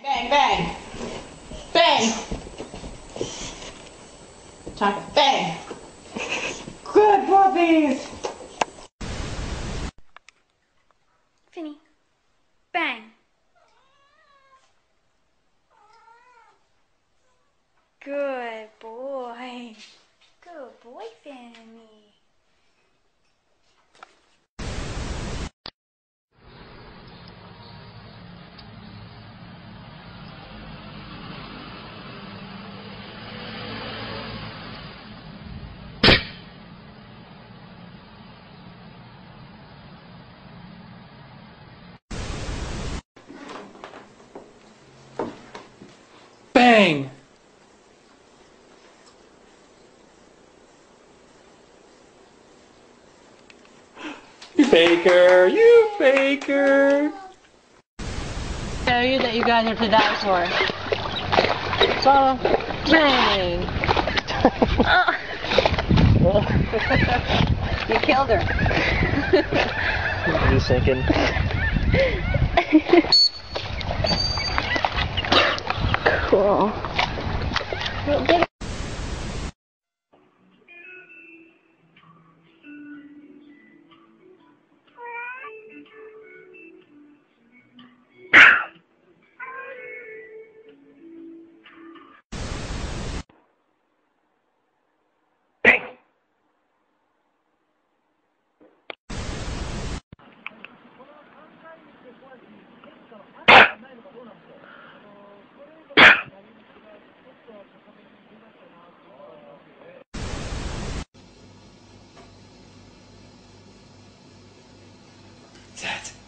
Bang, bang. Bang. Chocolate. Bang. Good puppies. Finny. Bang. Good boy. Good boy, Finny. Bang! You faker! You faker! Tell you that you guys are to die for. So, bang! You killed her. Just thinking. Cool. That.